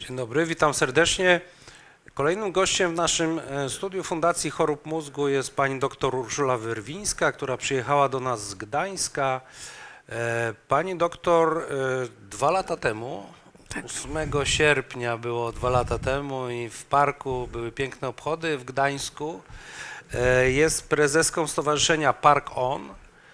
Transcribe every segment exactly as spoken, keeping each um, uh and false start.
Dzień dobry, witam serdecznie. Kolejnym gościem w naszym studiu Fundacji Chorób Mózgu jest pani doktor Urszula Wyrwińska, która przyjechała do nas z Gdańska. Pani doktor dwa lata temu, Tak. ósmego sierpnia było dwa lata temu i w parku były piękne obchody w Gdańsku. Jest prezeską Stowarzyszenia Park On,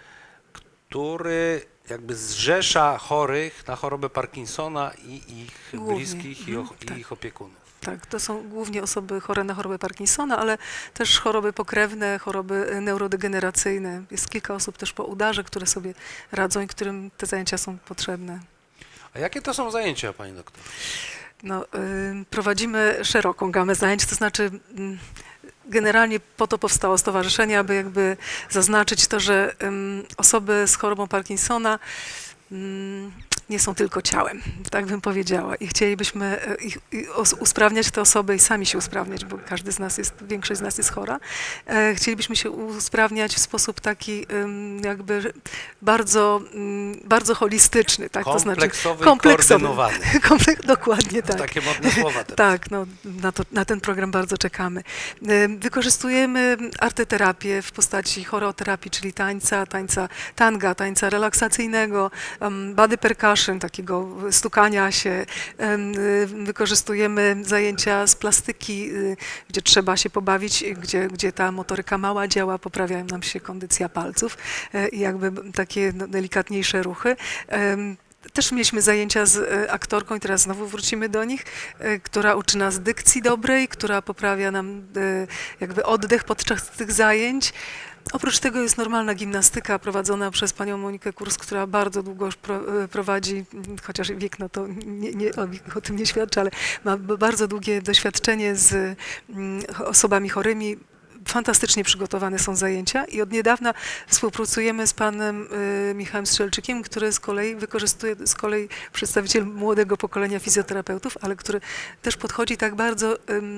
który jakby zrzesza chorych na chorobę Parkinsona i ich Głównie. bliskich i, Mhm, i tak. ich opiekunów. Tak, to są głównie osoby chore na chorobę Parkinsona, ale też choroby pokrewne, choroby neurodegeneracyjne. Jest kilka osób też po udarze, które sobie radzą i którym te zajęcia są potrzebne. A jakie to są zajęcia, pani doktor? No, y, prowadzimy szeroką gamę zajęć, to znaczy y, generalnie po to powstało stowarzyszenie, aby jakby zaznaczyć to, że y, osoby z chorobą Parkinsona y, nie są tylko ciałem, tak bym powiedziała. I chcielibyśmy ich, ich usprawniać te osoby i sami się usprawniać, bo każdy z nas jest, większość z nas jest chora. E, chcielibyśmy się usprawniać w sposób taki um, jakby bardzo, um, bardzo holistyczny, tak? To znaczy kompleksowy, komplek, dokładnie tak. Takie modne słowa teraz. Tak, no, na, to, na ten program bardzo czekamy. E, wykorzystujemy arteterapię w postaci choreoterapii, czyli tańca, tańca tanga, tańca relaksacyjnego, um, body percussion, takiego stukania się. Wykorzystujemy zajęcia z plastyki, gdzie trzeba się pobawić, gdzie, gdzie ta motoryka mała działa, poprawiają nam się kondycja palców i jakby takie delikatniejsze ruchy. Też mieliśmy zajęcia z aktorką i teraz znowu wrócimy do nich, która uczy nas dykcji dobrej, która poprawia nam jakby oddech podczas tych zajęć. Oprócz tego jest normalna gimnastyka prowadzona przez panią Monikę Kurs, która bardzo długo już pro, prowadzi, chociaż wiek no to nie, nie, o, o tym nie świadczy, ale ma bardzo długie doświadczenie z osobami chorymi. Fantastycznie przygotowane są zajęcia i od niedawna współpracujemy z panem y, Michałem Strzelczykiem, który z kolei wykorzystuje, z kolei przedstawiciel młodego pokolenia fizjoterapeutów, ale który też podchodzi tak bardzo y,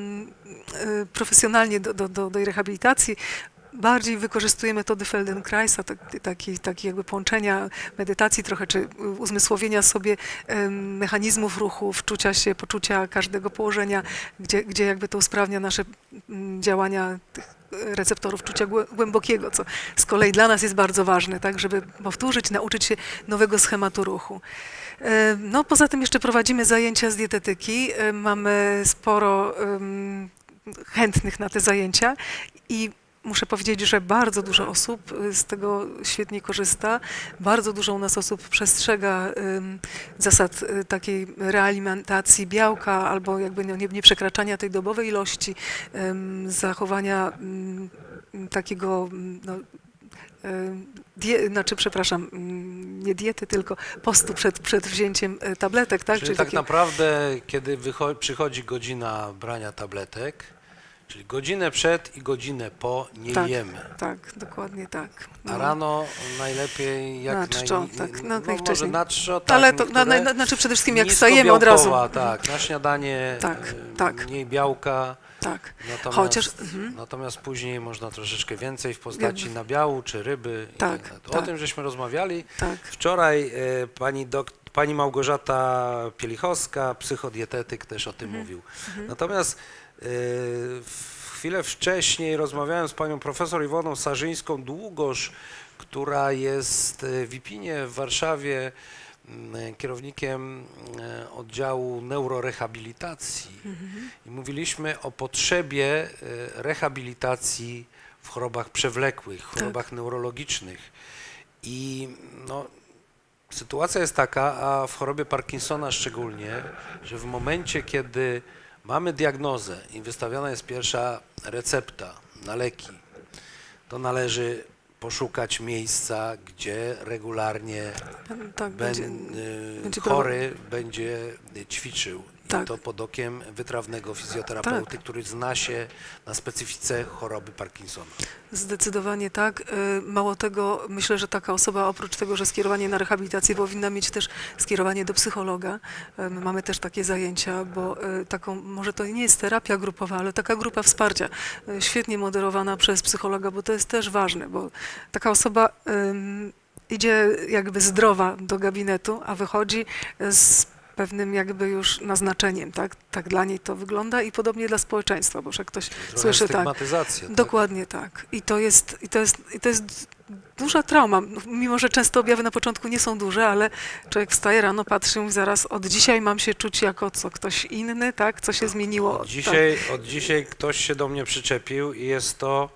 y, profesjonalnie do, do, do, do rehabilitacji. Bardziej wykorzystuje metody Feldenkraisa, taki, taki, taki jakby połączenia medytacji trochę, czy uzmysłowienia sobie um, mechanizmów ruchu, wczucia się, poczucia każdego położenia, gdzie, gdzie jakby to usprawnia nasze um, działania tych receptorów czucia głębokiego, co z kolei dla nas jest bardzo ważne, tak, żeby powtórzyć, nauczyć się nowego schematu ruchu. No, poza tym jeszcze prowadzimy zajęcia z dietetyki, mamy sporo um, chętnych na te zajęcia i muszę powiedzieć, że bardzo dużo osób z tego świetnie korzysta. Bardzo dużo u nas osób przestrzega um, zasad y, takiej realimentacji białka albo jakby no, nie, nie przekraczania tej dobowej ilości, um, zachowania um, takiego no, Die, znaczy, przepraszam, nie diety, tylko postu przed, przed wzięciem tabletek. Tak? Czyli, Czyli tak takie... naprawdę, kiedy przychodzi godzina brania tabletek, czyli godzinę przed i godzinę po nie tak, jemy. Tak, dokładnie tak. No. A rano najlepiej jak na czczo, naj... tak, no, no, najwcześniej. Może na czczo, tak, ale to na, na, znaczy przede wszystkim jak nisko wstajemy od razu. Tak, na śniadanie tak, y, tak. mniej białka. Tak. Natomiast, Chociaż, mhm. natomiast później można troszeczkę więcej w postaci Jakby... nabiału czy ryby. Tak, o tak. tym żeśmy rozmawiali. Tak. Wczoraj y, pani, dok, pani Małgorzata Pielichowska, psychodietetyk, też o tym mhm. mówił. Mhm. Natomiast y, chwilę wcześniej rozmawiałem z panią profesor Iwoną Sarzyńską-Długosz, która jest w Ipinie w Warszawie kierownikiem oddziału neurorehabilitacji Mhm. i mówiliśmy o potrzebie rehabilitacji w chorobach przewlekłych, chorobach tak. neurologicznych. I no, sytuacja jest taka, a w chorobie Parkinsona szczególnie, że w momencie, kiedy mamy diagnozę i wystawiona jest pierwsza recepta na leki, to należy poszukać miejsca, gdzie regularnie tak, ben, będzie, y, będzie chory będzie ćwiczył. Tak. I to pod okiem wytrawnego fizjoterapeuty, tak. który zna się na specyfice choroby Parkinsona. Zdecydowanie tak. Mało tego, myślę, że taka osoba oprócz tego, że skierowanie na rehabilitację powinna mieć też skierowanie do psychologa. Mamy też takie zajęcia, bo taką, może to nie jest terapia grupowa, ale taka grupa wsparcia, świetnie moderowana przez psychologa, bo to jest też ważne, bo taka osoba um, idzie jakby zdrowa do gabinetu, a wychodzi z pewnym jakby już naznaczeniem, tak? Tak dla niej to wygląda i podobnie dla społeczeństwa, bo że ktoś Trochę słyszy tak. stygmatyzacja, tak? Dokładnie tak. I to jest, i to jest, i to jest duża trauma, mimo że często objawy na początku nie są duże, ale człowiek wstaje rano, patrzy i mówi zaraz, od dzisiaj mam się czuć jako co, ktoś inny, tak? Co się zmieniło? Od dzisiaj, od dzisiaj ktoś się do mnie przyczepił i jest to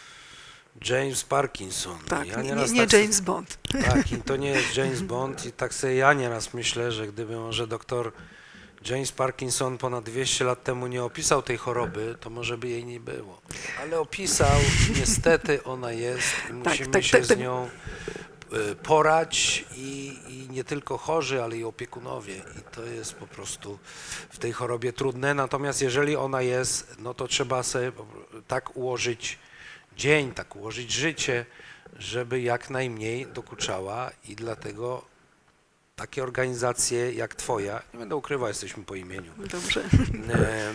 James Parkinson. Tak, ja nie, nieraz nie, nie tak James Bond. Tak, i to nie jest James Bond i tak sobie ja nieraz myślę, że gdyby może doktor James Parkinson ponad dwieście lat temu nie opisał tej choroby, to może by jej nie było. Ale opisał, niestety ona jest i musimy tak, się tak, tak. z nią y, porać i, i nie tylko chorzy, ale i opiekunowie. I to jest po prostu w tej chorobie trudne. Natomiast jeżeli ona jest, no to trzeba sobie tak ułożyć dzień, tak ułożyć życie, żeby jak najmniej dokuczała i dlatego takie organizacje jak twoja, nie będę ukrywał, jesteśmy po imieniu, Dobrze. e, e,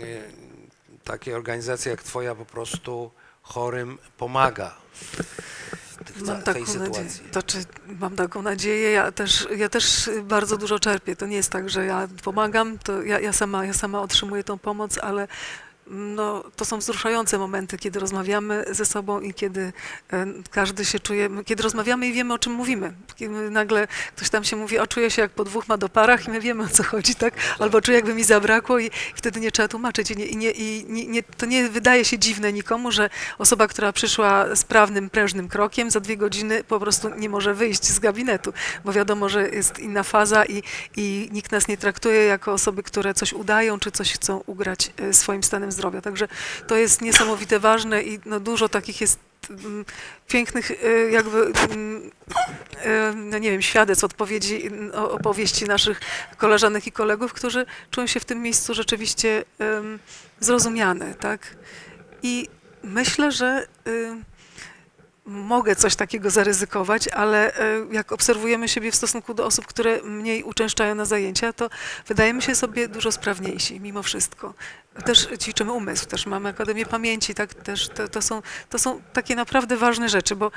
takie organizacje jak twoja po prostu chorym pomaga w tych, Mam w tej taką sytuacji. nadzieję. To, czy mam taką nadzieję, ja też, ja też bardzo dużo czerpię. To nie jest tak, że ja pomagam, to ja, ja, sama, ja sama otrzymuję tą pomoc, ale no, to są wzruszające momenty, kiedy rozmawiamy ze sobą i kiedy e, każdy się czuje, kiedy rozmawiamy i wiemy, o czym mówimy. Kiedy nagle ktoś tam się mówi, o czuję się jak po dwóch madoparach i my wiemy, o co chodzi, tak? Albo czuję, jakby mi zabrakło i, i wtedy nie trzeba tłumaczyć. I, nie, i, nie, i nie, nie, to nie wydaje się dziwne nikomu, że osoba, która przyszła sprawnym, prężnym krokiem, za dwie godziny po prostu nie może wyjść z gabinetu, bo wiadomo, że jest inna faza i, i nikt nas nie traktuje jako osoby, które coś udają, czy coś chcą ugrać e, swoim stanem zdrowia. Także to jest niesamowite ważne i no, dużo takich jest mm, pięknych y, jakby, mm, y, no nie wiem, świadectw, odpowiedzi, y, opowieści naszych koleżanek i kolegów, którzy czują się w tym miejscu rzeczywiście y, zrozumiane, tak? I myślę, że y, mogę coś takiego zaryzykować, ale e, jak obserwujemy siebie w stosunku do osób, które mniej uczęszczają na zajęcia, to wydajemy się sobie dużo sprawniejsi mimo wszystko. Też ćwiczymy umysł, też mamy Akademię Pamięci, tak, też to, to, są, to są takie naprawdę ważne rzeczy, bo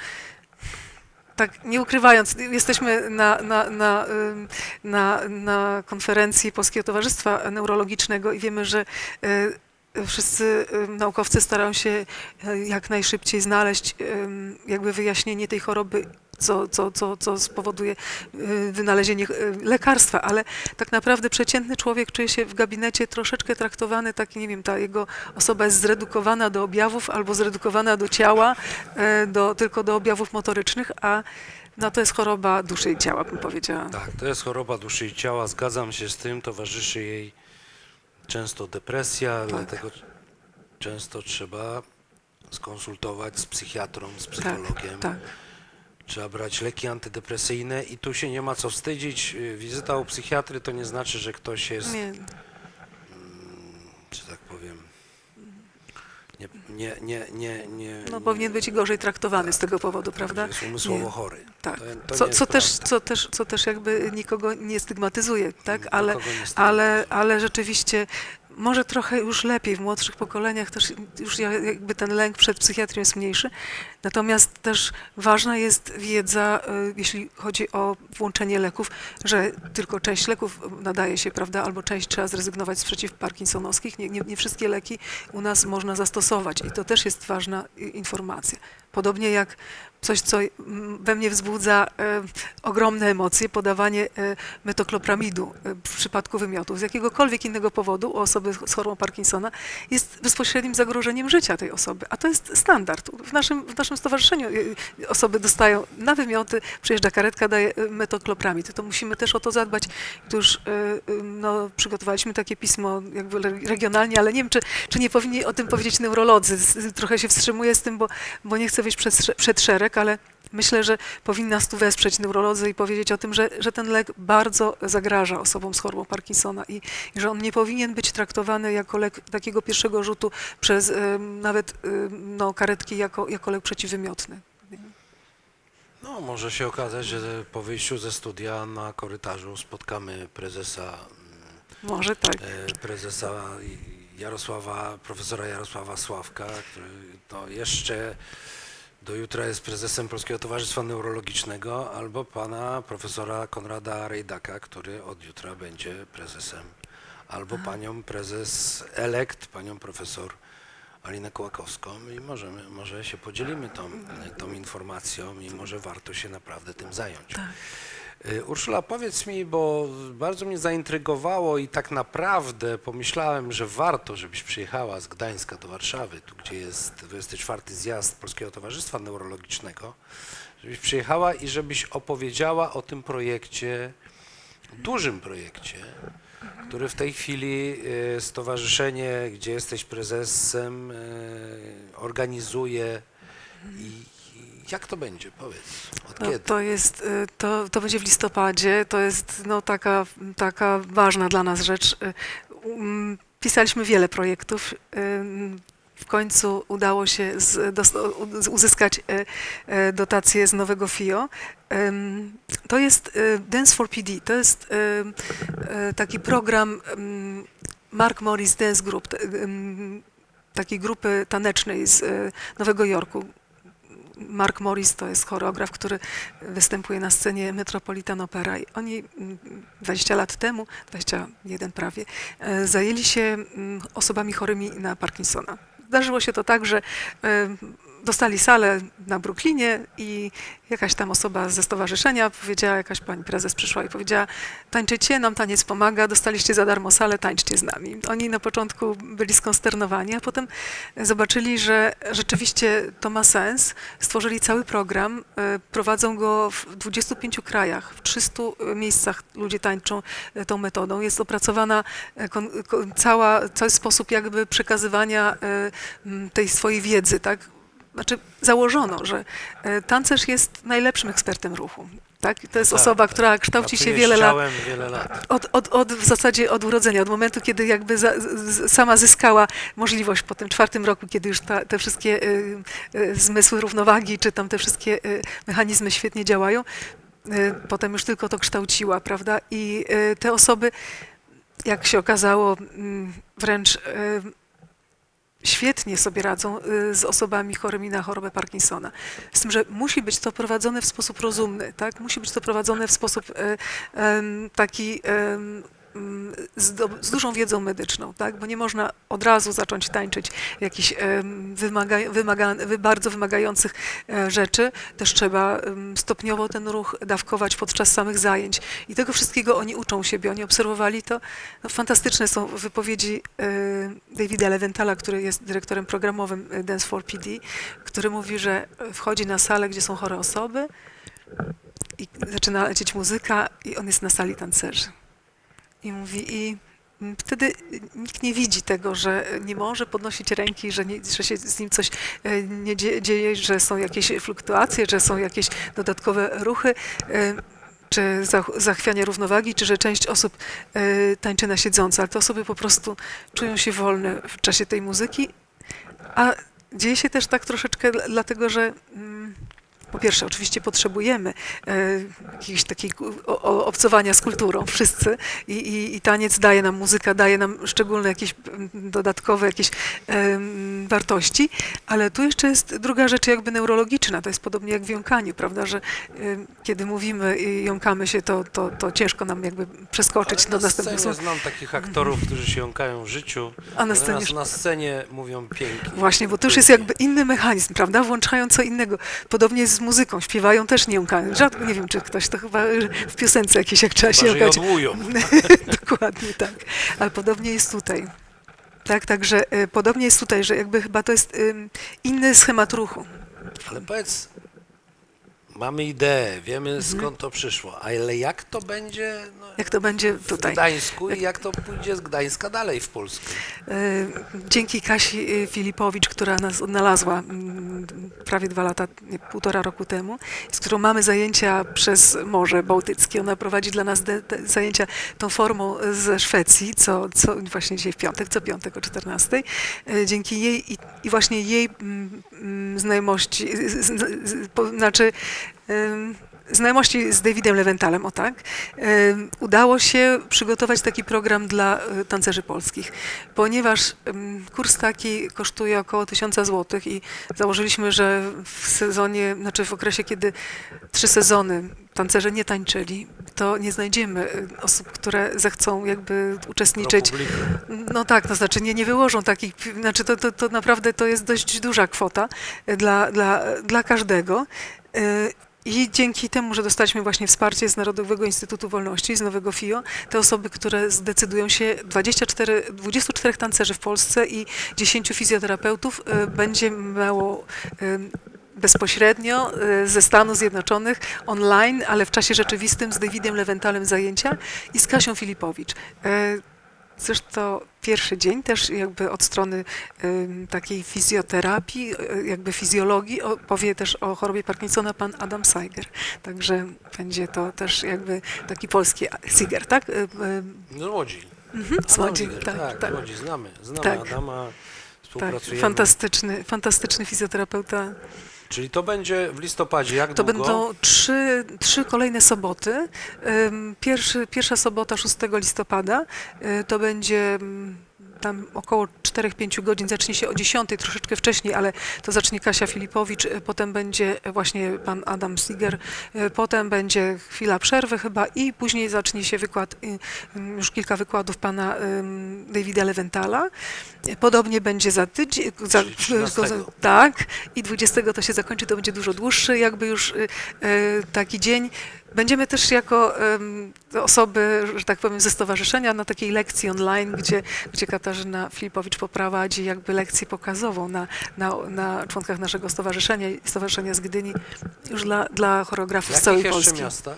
tak nie ukrywając, jesteśmy na, na, na, ym, na, na konferencji Polskiego Towarzystwa Neurologicznego i wiemy, że y, wszyscy ym, naukowcy starają się y, jak najszybciej znaleźć ym, jakby wyjaśnienie tej choroby, co, co, co, co spowoduje y, wynalezienie y, lekarstwa, ale tak naprawdę przeciętny człowiek czuje się w gabinecie troszeczkę traktowany, tak nie wiem, ta jego osoba jest zredukowana do objawów albo zredukowana do ciała, y, do, tylko do objawów motorycznych, a no, to jest choroba duszy i ciała, bym powiedziała. Tak, to jest choroba duszy i ciała, zgadzam się z tym, towarzyszy jej często depresja, tak. Dlatego często trzeba skonsultować z psychiatrą, z psychologiem. Tak, tak. Trzeba brać leki antydepresyjne i tu się nie ma co wstydzić. Wizyta u psychiatry to nie znaczy, że ktoś jest, nie. że tak powiem, nie, nie, nie, nie, nie no powinien być gorzej traktowany tak, z tego powodu, tak, prawda? Jest umysłowo nie. chory. Tak. To, to co, co, też, co, też, co też jakby nikogo nie stygmatyzuje, tak? Ale, ale, ale rzeczywiście może trochę już lepiej w młodszych pokoleniach, też już jakby ten lęk przed psychiatrią jest mniejszy. Natomiast też ważna jest wiedza, jeśli chodzi o włączenie leków, że tylko część leków nadaje się, prawda, albo część trzeba zrezygnować z przeciwparkinsonowskich. Nie, nie, nie wszystkie leki u nas można zastosować i to też jest ważna informacja. Podobnie jak coś, co we mnie wzbudza e, ogromne emocje, podawanie e, metoklopramidu e, w przypadku wymiotów z jakiegokolwiek innego powodu u osoby z chorobą Parkinsona jest bezpośrednim zagrożeniem życia tej osoby, a to jest standard. W naszym, w naszym stowarzyszeniu e, osoby dostają na wymioty, przyjeżdża karetka, daje metoklopramid. To musimy też o to zadbać. Tu już e, no, przygotowaliśmy takie pismo jakby regionalnie, ale nie wiem, czy, czy nie powinni o tym powiedzieć neurolodzy. Trochę się wstrzymuję z tym, bo, bo nie chcę wyjść przed, przed szereg, ale myślę, że powinni nas tu wesprzeć neurolodzy i powiedzieć o tym, że, że ten lek bardzo zagraża osobom z chorobą Parkinsona i, i że on nie powinien być traktowany jako lek takiego pierwszego rzutu przez y, nawet y, no, karetki jako, jako lek przeciwwymiotny. No, może się okazać, że po wyjściu ze studia na korytarzu spotkamy prezesa, może tak. prezesa Jarosława, profesora Jarosława Sławka, który to jeszcze do jutra jest prezesem Polskiego Towarzystwa Neurologicznego, albo pana profesora Konrada Rejdaka, który od jutra będzie prezesem, albo panią prezes elekt, panią profesor Alinę Kołakowską i możemy, może się podzielimy tą, tą informacją i może warto się naprawdę tym zająć. Tak. Urszula, powiedz mi, bo bardzo mnie zaintrygowało i tak naprawdę pomyślałem, że warto, żebyś przyjechała z Gdańska do Warszawy, tu gdzie jest dwudziesty czwarty zjazd Polskiego Towarzystwa Neurologicznego, żebyś przyjechała i żebyś opowiedziała o tym projekcie, dużym projekcie, który w tej chwili stowarzyszenie, gdzie jesteś prezesem, organizuje i jak to będzie? Powiedz, od No, kiedy? to jest, to, to będzie w listopadzie, to jest no, taka, taka ważna dla nas rzecz. Pisaliśmy wiele projektów. W końcu udało się z, dos, uzyskać dotację z nowego F I O. To jest Dance for P D, to jest taki program Mark Morris Dance Group, takiej grupy tanecznej z Nowego Jorku. Mark Morris to jest choreograf, który występuje na scenie Metropolitan Opera. I oni dwadzieścia lat temu, dwadzieścia jeden prawie, zajęli się osobami chorymi na Parkinsona. Zdarzyło się to tak, że dostali salę na Brooklynie i jakaś tam osoba ze stowarzyszenia powiedziała, jakaś pani prezes przyszła i powiedziała: tańczycie, nam taniec pomaga, dostaliście za darmo salę, tańczcie z nami. Oni na początku byli skonsternowani, a potem zobaczyli, że rzeczywiście to ma sens. Stworzyli cały program, prowadzą go w dwudziestu pięciu krajach, w trzystu miejscach ludzie tańczą tą metodą. Jest opracowana cała, cały sposób jakby przekazywania tej swojej wiedzy, tak? Znaczy założono, że tancerz jest najlepszym ekspertem ruchu. Tak? To jest tak, osoba, która kształci się wiele lat, wiele lat. Od, od, od, w zasadzie od urodzenia, od momentu, kiedy jakby za, z, sama zyskała możliwość po tym czwartym roku, kiedy już ta, te wszystkie y, y, zmysły równowagi, czy tam te wszystkie y, mechanizmy świetnie działają, y, potem już tylko to kształciła, prawda? I y, te osoby, jak się okazało, y, wręcz y, świetnie sobie radzą z osobami chorymi na chorobę Parkinsona. Z tym, że musi być to prowadzone w sposób rozumny, tak? Musi być to prowadzone w sposób um, taki um, z, do, z dużą wiedzą medyczną, tak? Bo nie można od razu zacząć tańczyć jakichś um, wymaga, wymaga, bardzo wymagających e, rzeczy. Też trzeba um, stopniowo ten ruch dawkować podczas samych zajęć. I tego wszystkiego oni uczą siebie, oni obserwowali to. No, fantastyczne są wypowiedzi e, Davida Leventala, który jest dyrektorem programowym Dance for P D, który mówi, że wchodzi na salę, gdzie są chore osoby i zaczyna lecieć muzyka i on jest na sali tancerzy. I mówi, i wtedy nikt nie widzi tego, że nie może podnosić ręki, że, nie, że się z nim coś nie dzieje, że są jakieś fluktuacje, że są jakieś dodatkowe ruchy, czy zachwianie równowagi, czy że część osób tańczy na siedząco, ale te osoby po prostu czują się wolne w czasie tej muzyki, a dzieje się też tak troszeczkę dlatego, że po pierwsze, oczywiście potrzebujemy e, jakiegoś takiego o, obcowania z kulturą, wszyscy, I, i, i taniec daje nam, muzyka daje nam szczególne jakieś dodatkowe jakieś e, wartości, ale tu jeszcze jest druga rzecz jakby neurologiczna, to jest podobnie jak w jąkaniu, prawda, że e, kiedy mówimy i jąkamy się, to, to, to ciężko nam jakby przeskoczyć ale do na następnego scenie znam takich aktorów, którzy się jąkają w życiu, a na scenie, na scenie mówią pięknie. Właśnie, bo to już jest jakby inny mechanizm, prawda, włączają co innego. Podobnie jest z muzyką, śpiewają też nie jąkają. Rzadko, nie wiem, czy ktoś to chyba w piosence jakiejś, jak trzeba się jąkać. Dokładnie tak. Ale podobnie jest tutaj. Tak, także y, podobnie jest tutaj, że jakby chyba to jest y, inny schemat ruchu. Ale powiedz, mamy ideę, wiemy skąd to przyszło, ale jak to będzie, no, jak to będzie tutaj w Gdańsku i jak to pójdzie z Gdańska dalej w Polskę? Dzięki Kasi Filipowicz, która nas odnalazła prawie dwa lata, nie, półtora roku temu, z którą mamy zajęcia przez Morze Bałtyckie. Ona prowadzi dla nas de, de, zajęcia tą formą ze Szwecji, co, co właśnie dzisiaj w piątek, co piątek o czternastej. Dzięki jej i, i właśnie jej mm, znajomości, z, z, z, po, znaczy znajomości z Davidem Lewentalem, o tak, udało się przygotować taki program dla tancerzy polskich, ponieważ kurs taki kosztuje około tysiąca złotych i założyliśmy, że w sezonie, znaczy w okresie, kiedy trzy sezony tancerze nie tańczyli, to nie znajdziemy osób, które zechcą jakby uczestniczyć. No tak, to znaczy nie, nie wyłożą takich, znaczy to, to, to naprawdę to jest dość duża kwota dla, dla, dla każdego. I dzięki temu, że dostaliśmy właśnie wsparcie z Narodowego Instytutu Wolności, z Nowego F I O, te osoby, które zdecydują się, dwadzieścia cztery, dwudziestu czterech tancerzy w Polsce i dziesięciu fizjoterapeutów będzie miało bezpośrednio ze Stanów Zjednoczonych, online, ale w czasie rzeczywistym z Davidem Lewentalem zajęcia i z Kasią Filipowicz. Zresztą pierwszy dzień też jakby od strony y, takiej fizjoterapii, y, jakby fizjologii powie też o chorobie Parkinsona pan Adam Seiger. Także będzie to też jakby taki polski Seiger, tak? Y, y, no Łodzi. Mhm, z Łodzi, tak, tak, tak. Łodzi, znamy, znamy tak. Adama, współpracujemy. Tak, fantastyczny, fantastyczny fizjoterapeuta. Czyli to będzie w listopadzie, jak to długo? To będą trzy, trzy kolejne soboty. Pierwszy, pierwsza sobota szóstego listopada to będzie tam około czterech pięciu godzin, zacznie się o dziesiątej, troszeczkę wcześniej, ale to zacznie Kasia Filipowicz, potem będzie właśnie pan Adam Seiger, potem będzie chwila przerwy chyba i później zacznie się wykład, już kilka wykładów pana Davida Lewentala. Podobnie będzie za tydzień, za, tak, i dwudziestego to się zakończy, to będzie dużo dłuższy, jakby już taki dzień. Będziemy też jako um, osoby, że tak powiem, ze stowarzyszenia na takiej lekcji online, gdzie, gdzie Katarzyna Filipowicz poprowadzi jakby lekcję pokazową na, na, na członkach naszego stowarzyszenia, Stowarzyszenia z Gdyni, już dla, dla choreografów z całej Polski. Miasta?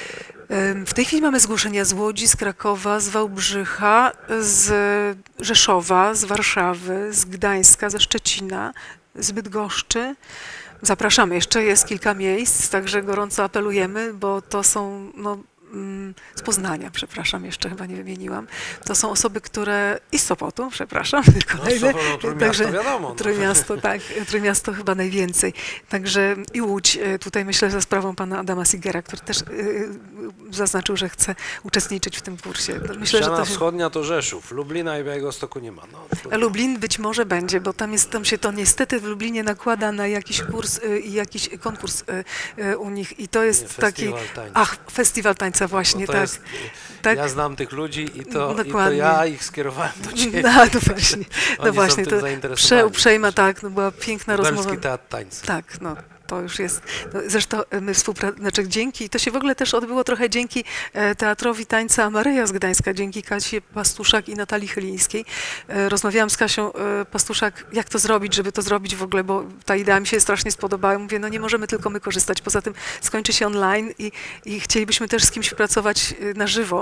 W tej chwili mamy zgłoszenia z Łodzi, z Krakowa, z Wałbrzycha, z Rzeszowa, z Warszawy, z Gdańska, ze Szczecina, z Bydgoszczy. Zapraszamy, jeszcze jest kilka miejsc, także gorąco apelujemy, bo to są, no, z Poznania, przepraszam, jeszcze chyba nie wymieniłam, to są osoby, które, i z Sopotu, przepraszam, kolejne, no, Sopotu, Trójmiasto, także wiadomo. No. Trójmiasto, tak, Trójmiasto chyba najwięcej, także i Łódź, tutaj myślę, za sprawą pana Adama Seigera, który też yy, zaznaczył, że chce uczestniczyć w tym kursie. Myślę, Ściana że to się... wschodnia to Rzeszów, Lublina i Białegostoku nie ma. No, Lublin być może będzie, bo tam, jest, tam się to niestety w Lublinie nakłada na jakiś kurs y, i jakiś konkurs y, y, u nich i to jest nie, taki... Tańca. Ach, festiwal tańca właśnie, no tak, jest, tak. Ja znam tych ludzi i to, i to ja ich skierowałem do ciebie. No, no właśnie, no właśnie, to przeuprzejma, tak, no była piękna Lubelski rozmowa. Teatr Tańca. Tak, no. To już jest, no zresztą my współpracujemy, znaczy dzięki, to się w ogóle też odbyło trochę dzięki Teatrowi Tańca Maryja z Gdańska, dzięki Kasie Pastuszak i Natalii Chylińskiej. Rozmawiałam z Kasią Pastuszak, jak to zrobić, żeby to zrobić w ogóle, bo ta idea mi się strasznie spodobała. Mówię, no nie możemy tylko my korzystać, poza tym skończy się online i, i chcielibyśmy też z kimś pracować na żywo.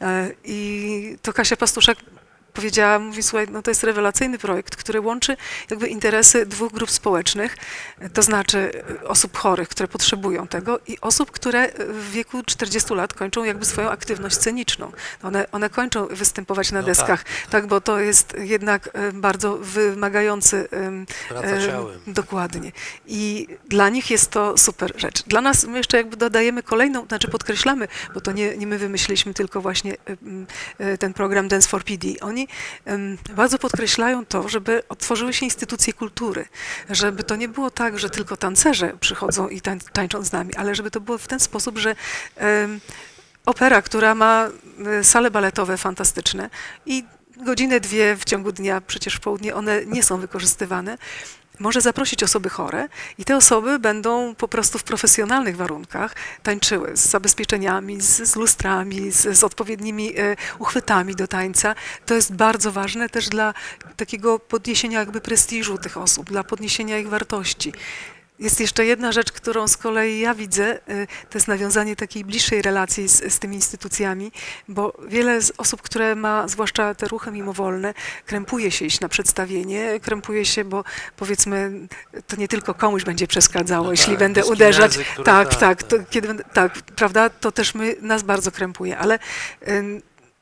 I to Kasia Pastuszak powiedziała, mówi, słuchaj, no to jest rewelacyjny projekt, który łączy jakby interesy dwóch grup społecznych, to znaczy osób chorych, które potrzebują tego i osób, które w wieku czterdziestu lat kończą jakby swoją aktywność sceniczną. One, one kończą występować na no deskach, tak. tak, bo to jest jednak bardzo wymagający praca ciałem. Dokładnie. I dla nich jest to super rzecz. Dla nas my jeszcze jakby dodajemy kolejną, znaczy podkreślamy, bo to nie, nie my wymyśliliśmy tylko właśnie ten program Dance for P D. Oni bardzo podkreślają to, żeby otworzyły się instytucje kultury, żeby to nie było tak, że tylko tancerze przychodzą i tań, tańczą z nami, ale żeby to było w ten sposób, że um, opera, która ma sale baletowe fantastyczne i godzinę, dwie w ciągu dnia, przecież w południe one nie są wykorzystywane, może zaprosić osoby chore i te osoby będą po prostu w profesjonalnych warunkach tańczyły z zabezpieczeniami, z, z lustrami, z, z odpowiednimi e, uchwytami do tańca. To jest bardzo ważne też dla takiego podniesienia jakby prestiżu tych osób, dla podniesienia ich wartości. Jest jeszcze jedna rzecz, którą z kolei ja widzę, to jest nawiązanie takiej bliższej relacji z, z tymi instytucjami, bo wiele z osób, które ma, zwłaszcza te ruchy mimowolne, krępuje się iść na przedstawienie, krępuje się, bo powiedzmy, to nie tylko komuś będzie przeszkadzało, no jeśli tak, będę uderzać, tak, tak, tak, to, kiedy będę, tak, prawda, to też my, nas bardzo krępuje, ale y,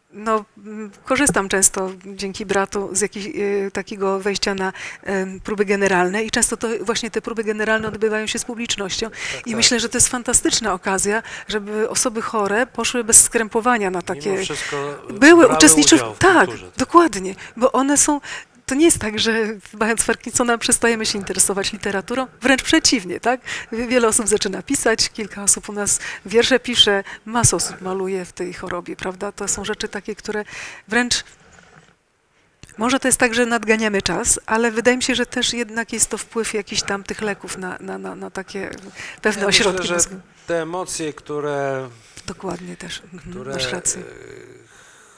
no, korzystam często dzięki bratu z jakich, y, takiego wejścia na y, próby generalne i często to właśnie te próby generalne odbywają się z publicznością Tak, i tak. myślę, że to jest fantastyczna okazja, żeby osoby chore poszły bez skrępowania na takie... Mimo wszystko Były, brały uczestniczy... udział w Tak, kulturze. dokładnie, bo one są... To nie jest tak, że mając Parkinsona przestajemy się interesować literaturą, wręcz przeciwnie, tak? Wiele osób zaczyna pisać, kilka osób u nas wiersze pisze, masa osób maluje w tej chorobie, prawda? To są rzeczy takie, które wręcz... Może to jest tak, że nadganiamy czas, ale wydaje mi się, że też jednak jest to wpływ jakichś tam tych leków na, na, na, na takie pewne Ja ośrodki myślę, że mózgu. te emocje, które, Dokładnie też, mhm, które masz rację. e,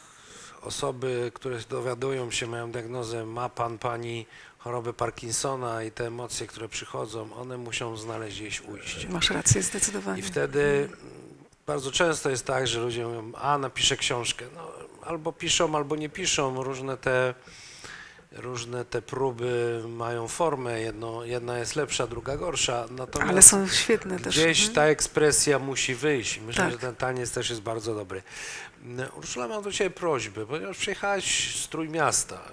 osoby, które dowiadują się, mają diagnozę, ma pan, pani chorobę Parkinsona i te emocje, które przychodzą, one muszą znaleźć gdzieś ujście. Masz rację, zdecydowanie. I wtedy bardzo często jest tak, że ludzie mówią, a napiszę książkę. No, albo piszą, albo nie piszą. Różne te, różne te próby mają formę. Jedno, jedna jest lepsza, druga gorsza. Natomiast Ale są świetne też. gdzieś mhm. ta ekspresja musi wyjść. Myślę, Tak. że ten taniec też jest bardzo dobry. Urszula, mam do Ciebie prośbę, ponieważ przyjechałaś z Trójmiasta.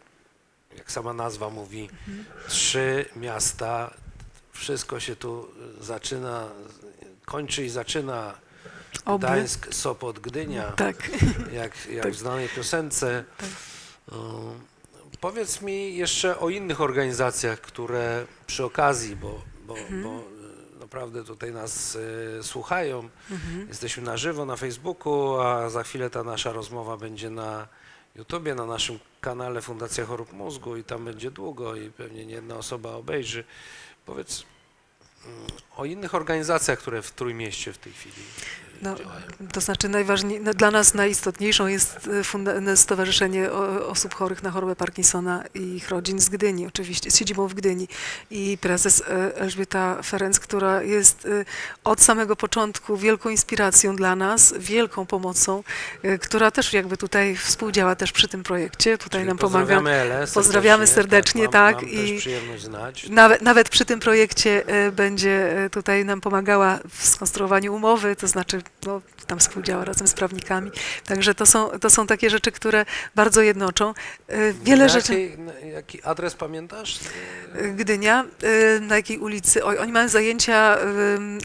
Jak sama nazwa mówi, Mhm. trzy miasta, wszystko się tu zaczyna, kończy i zaczyna. Oby. Gdańsk, Sopot, Gdynia, Tak. jak, jak Tak. w znanej piosence. Tak. Um, powiedz mi jeszcze o innych organizacjach, które przy okazji, bo, bo, Mhm. bo naprawdę tutaj nas e, słuchają, Mhm. jesteśmy na żywo na Facebooku, a za chwilę ta nasza rozmowa będzie na YouTubie, na naszym kanale Fundacja Chorób Mózgu i tam będzie długo i pewnie nie jedna osoba obejrzy. Powiedz mm, o innych organizacjach, które w Trójmieście w tej chwili No, działają. to znaczy najważniej, no, dla nas najistotniejszą jest e, funda- Stowarzyszenie o- Osób Chorych na chorobę Parkinsona i ich rodzin z Gdyni, oczywiście, z siedzibą w Gdyni. I prezes e, Elżbieta Ferenc, która jest e, od samego początku wielką inspiracją dla nas, wielką pomocą, e, która też jakby tutaj współdziała też przy tym projekcie, tutaj Czyli nam pomaga. pozdrawiamy Elę Pozdrawiamy serdecznie, mam, tak, Mam i- też przyjemność znać. Nawet, nawet przy tym projekcie e, będzie e, tutaj nam pomagała w skonstruowaniu umowy, to znaczy no, tam współdziała razem z prawnikami. Także to są, to są takie rzeczy, które bardzo jednoczą. E, Wiele na rzeczy. jakiej, na jaki adres pamiętasz? E, Gdynia, e, na jakiej ulicy? Oj, oni mają zajęcia em,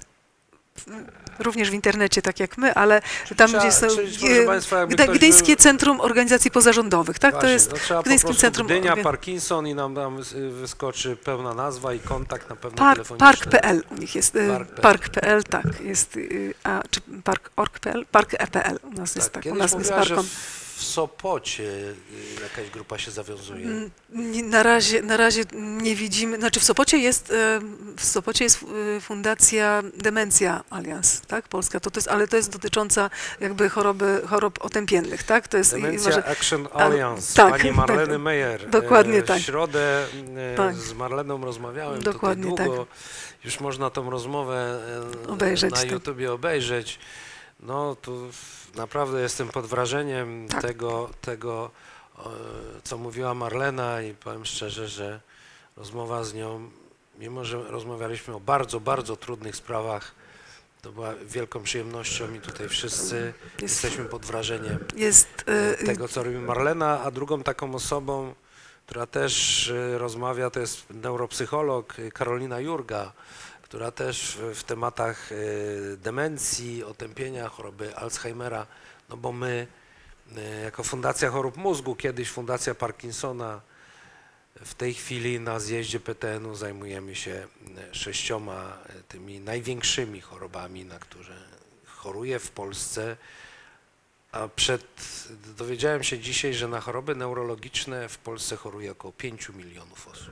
w- również w internecie, tak jak my, ale tam, trzeba- gdzie są czyli, proszę e, państwa, jakby Gda- ktoś Gdyńskie był- Centrum Organizacji Pozarządowych, tak? Właśnie, To jest no trzeba po Gdyńskim prostu Centrum Gdynia, Orga- Parkinson i nam tam wys- wyskoczy pełna nazwa i kontakt na pewno Park, telefoniczny. park kropka p l u nich jest. e, Park kropka p l. park kropka p l, tak, jest, y, a czy park kropka org kropka p l? park kropka p l u nas jest Tak, tak, u kiedyś nas jest mówiła, że parkom. w Sopocie y, jakaś grupa się zawiązuje. Mm, nie- Na razie, na razie nie widzimy, znaczy w Sopocie jest, e, w Sopocie jest e, Fundacja Demencja Alliance, tak, Polska, to, to jest, ale to jest dotycząca jakby choroby, chorób otępiennych, tak, to jest... i- Demencja może- Action a, Alliance, tak, pani Marleny tak, Meyer. dokładnie E, tak. W środę e, Tak. z Marleną rozmawiałem Dokładnie tutaj długo. Już można tą rozmowę e, Obejrzeć, na tak. YouTubie obejrzeć. No tu naprawdę jestem pod wrażeniem Tak. tego, tego e, co mówiła Marlena i powiem szczerze, że rozmowa z nią, mimo że rozmawialiśmy o bardzo, bardzo trudnych sprawach, to była wielką przyjemnością i tutaj wszyscy Jest- jesteśmy pod wrażeniem Jest, e, tego, co robi Marlena, a drugą taką osobą, która też e, rozmawia, to jest neuropsycholog e, Karolina Jurga, która też w, w tematach e, demencji, otępienia, choroby Alzheimera, no bo my e, jako Fundacja Chorób Mózgu, kiedyś Fundacja Parkinsona, w tej chwili na zjeździe P T N u zajmujemy się e, sześcioma e, tymi największymi chorobami, na które choruje w Polsce. A przed, dowiedziałem się dzisiaj, że na choroby neurologiczne w Polsce choruje około pięciu milionów osób.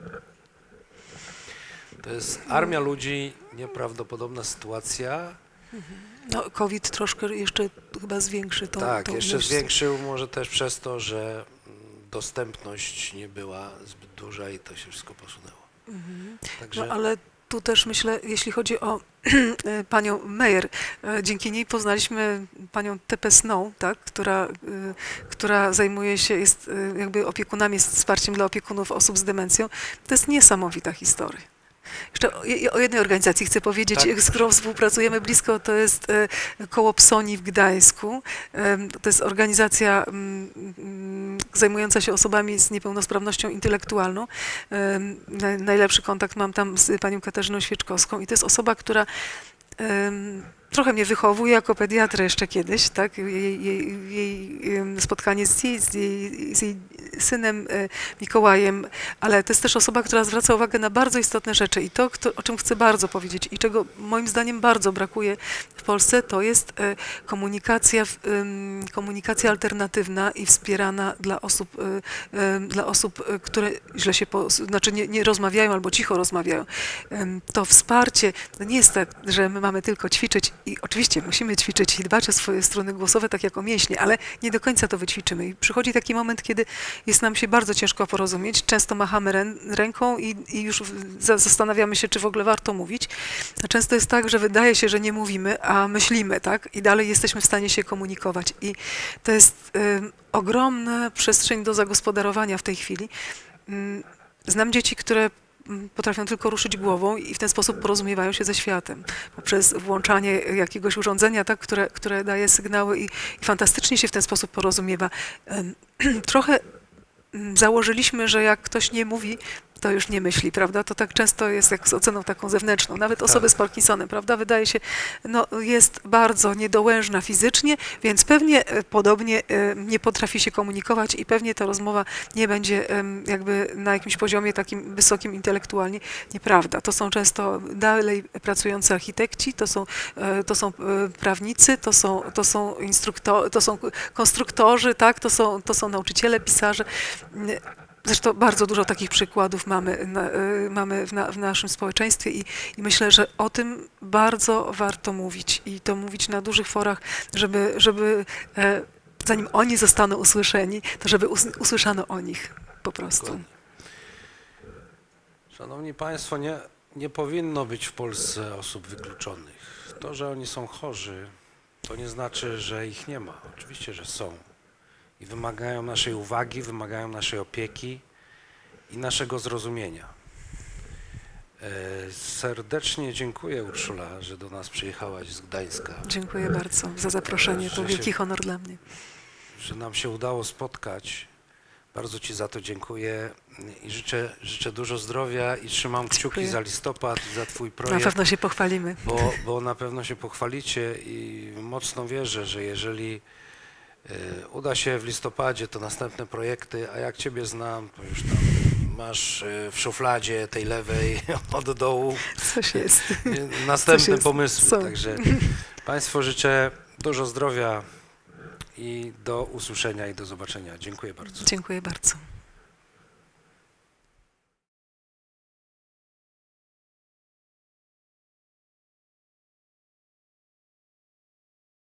To jest armia ludzi, nieprawdopodobna sytuacja. no, COVID troszkę jeszcze chyba zwiększy tą Tak, tą jeszcze ilość. zwiększył może też przez to, że mm, dostępność nie była zbyt duża i to się wszystko posunęło. Mhm. Także No, ale tu też myślę, jeśli chodzi o e, panią Meyer, e, dzięki niej poznaliśmy panią Tepę Snow, tak, która, e, która zajmuje się, jest e, jakby opiekunami, jest wsparciem dla opiekunów osób z demencją. To jest niesamowita historia. Jeszcze o, o jednej organizacji chcę powiedzieć, Tak. z którą współpracujemy blisko, to jest e, Koło Psoni w Gdańsku. E, to jest organizacja m, m, zajmująca się osobami z niepełnosprawnością intelektualną. E, naj, najlepszy kontakt mam tam z panią Katarzyną Świeczkowską i to jest osoba, która e, trochę mnie wychowuje jako pediatrę jeszcze kiedyś, tak? Jej, jej, jej spotkanie z jej, z, jej, z jej synem Mikołajem, ale to jest też osoba, która zwraca uwagę na bardzo istotne rzeczy i to, kto, o czym chcę bardzo powiedzieć i czego moim zdaniem bardzo brakuje w Polsce, to jest komunikacja, komunikacja alternatywna i wspierana dla osób, dla osób, które źle się, po, znaczy nie, nie rozmawiają albo cicho rozmawiają. To wsparcie, to nie jest tak, że my mamy tylko ćwiczyć i oczywiście musimy ćwiczyć i dbać o swoje struny głosowe, tak jak o mięśnie, ale nie do końca to wyćwiczymy. I przychodzi taki moment, kiedy jest nam się bardzo ciężko porozumieć, często machamy rę, ręką i, i już zastanawiamy się, czy w ogóle warto mówić. A często jest tak, że wydaje się, że nie mówimy, a myślimy, tak? I dalej jesteśmy w stanie się komunikować. I to jest y, ogromna przestrzeń do zagospodarowania w tej chwili. Y, znam dzieci, które potrafią tylko ruszyć głową i w ten sposób porozumiewają się ze światem. Poprzez włączanie jakiegoś urządzenia, tak, które, które daje sygnały i, i fantastycznie się w ten sposób porozumiewa. Trochę założyliśmy, że jak ktoś nie mówi, to już nie myśli, prawda? To tak często jest jak z oceną taką zewnętrzną. Nawet osoby tak. z Parkinsonem, prawda? Wydaje się, no jest bardzo niedołężna fizycznie, więc pewnie podobnie nie potrafi się komunikować i pewnie ta rozmowa nie będzie jakby na jakimś poziomie takim wysokim intelektualnie. Nieprawda. To są często dalej pracujący architekci, to są, to są prawnicy, to są, to są instruktorzy, to są konstruktorzy, tak? To są, to są nauczyciele, pisarze. Zresztą bardzo dużo takich przykładów mamy, na, mamy w, na, w naszym społeczeństwie i, i myślę, że o tym bardzo warto mówić i to mówić na dużych forach, żeby, żeby e, zanim oni zostaną usłyszeni, to żeby us, usłyszano o nich po prostu. Szanowni Państwo, nie, nie powinno być w Polsce osób wykluczonych. To, że oni są chorzy, to nie znaczy, że ich nie ma. Oczywiście, że są. I wymagają naszej uwagi, wymagają naszej opieki i naszego zrozumienia. E, serdecznie dziękuję, Urszula, że do nas przyjechałaś z Gdańska. Dziękuję bardzo za zaproszenie, to wielki honor dla mnie. Że nam się udało spotkać. Bardzo Ci za to dziękuję i życzę, życzę dużo zdrowia i trzymam kciuki dziękuję. za listopad, za Twój projekt. Na pewno się pochwalimy. Bo, bo na pewno się pochwalicie i mocno wierzę, że jeżeli uda się w listopadzie, to następne projekty, a jak Ciebie znam, to już tam masz w szufladzie tej lewej od dołu Coś jest. następne Coś jest. pomysły. Są. Także Państwu życzę dużo zdrowia i do usłyszenia i do zobaczenia. Dziękuję bardzo. Dziękuję bardzo.